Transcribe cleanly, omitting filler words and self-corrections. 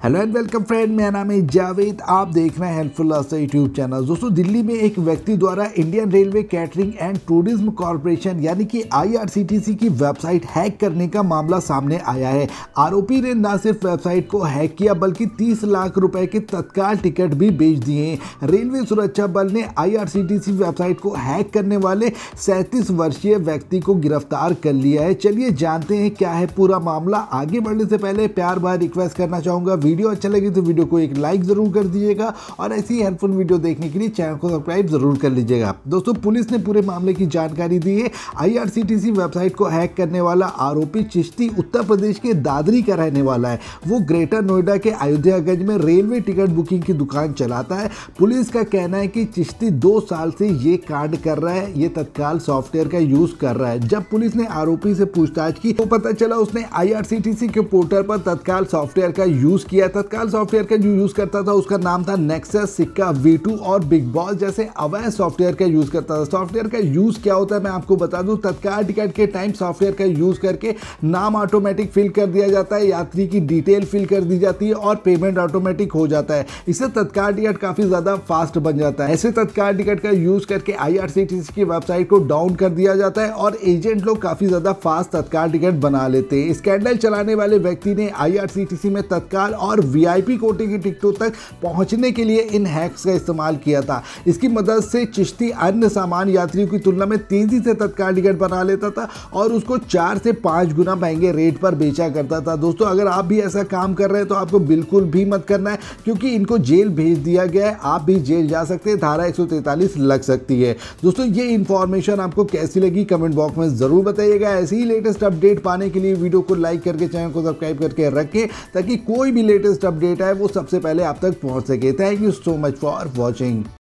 Hello and welcome friend, मेरा नाम है जावेद। आप देख रहे हैं हेल्पफुल रास्ता यूट्यूब चैनल। दोस्तों, दिल्ली में एक व्यक्ति द्वारा Indian railway catering and tourism corporation यानी कि आईआरसीटीसी की वेबसाइट हैक करने का मामला सामने आया है। आरोपी ने न सिर्फ वेबसाइट को हैक किया बल्कि 30 लाख रुपए के तत्काल टिकट भी बेच दिए हैं। रेलवे सुरक्षा बल ने आईआरसीटीसी वेबसाइट को हैक करने वाले 37 वर्षीय व्यक्ति को गिरफ्तार कर लिया है। चलिए जानते हैं क्या है पूरा मामला। आगे बढ़ने से पहले प्यार भरा रिक्वेस्ट करना चाहूंगा, वीडियो अच्छा लगे तो वीडियो को एक लाइक जरूर कर दीजिएगा और ऐसी ही हेल्पफुल वीडियो देखने के लिए चैनल को सब्सक्राइब जरूर कर लीजिएगा। दोस्तों, पुलिस ने पूरे मामले की जानकारी दी है। आईआरसीटीसी वेबसाइट को हैक करने वाला आरोपी चिश्ती उत्तर प्रदेश के दादरी का रहने वाला है। वो ग्रेटर नोएडा के अयोध्यागंज में रेलवे टिकट बुकिंग की दुकान चलाता है। पुलिस का कहना है कि चिश्ती 2 साल से ये कांड कर रहा है, ये तत्काल सॉफ्टवेयर का यूज कर रहा है। जब पुलिस ने आरोपी से पूछताछ की तो पता चला उसने आईआरसीटीसी के पोर्टल पर तत्काल सॉफ्टवेयर का यूज किया। तत्काल सॉफ्टवेयर का जो यूज करता था उसका नाम था नेक्सस, सिक्का, V2 और बिग बॉस जैसे अवैध सॉफ्टवेयर का यूज करता था। सॉफ्टवेयर का यूज क्या होता है मैं आपको बता दूं। तत्काल टिकट के टाइम सॉफ्टवेयर का यूज करके नाम ऑटोमेटिक फिल कर दिया जाता है, यात्री की डिटेल फिल कर दी जाती है और पेमेंट ऑटोमेटिक हो जाता है। इससे तत्काल टिकट काफी ज्यादा फास्ट बन जाता है। ऐसे तत्काल टिकट का यूज करके आईआरसीटीसी की वेबसाइट को डाउन कर दिया जाता है और एजेंट लोग काफी ज्यादा फास्ट तत्काल टिकट बना लेते हैं। स्कैंडल चलाने वाले व्यक्ति ने आईआरसीटीसी में तत्काल और वीआईपी कोटे की टिकटों तक पहुंचने के लिए इन हैक्स का इस्तेमाल किया था। इसकी मदद से चिश्ती अन्य सामान्य यात्रियों की तुलना में तेजी से तत्काल टिकट बना लेता था और उसको 4 से 5 गुना महंगे रेट पर बेचा करता था। दोस्तों, अगर आप भी ऐसा काम कर रहे हैं तो आपको बिल्कुल भी मत करना है, क्योंकि इनको जेल भेज दिया गया है। आप भी जेल जा सकते हैं, धारा 143 लग सकती है। दोस्तों, ये इंफॉर्मेशन आपको कैसी लगी कमेंट बॉक्स में जरूर बताइएगा। ऐसे ही लेटेस्ट अपडेट पाने के लिए वीडियो को लाइक करके चैनल को सब्सक्राइब करके रखें ताकि कोई भी लेटेस्ट अपडेट है वो सबसे पहले आप तक पहुंच सके। Thank you so much for watching.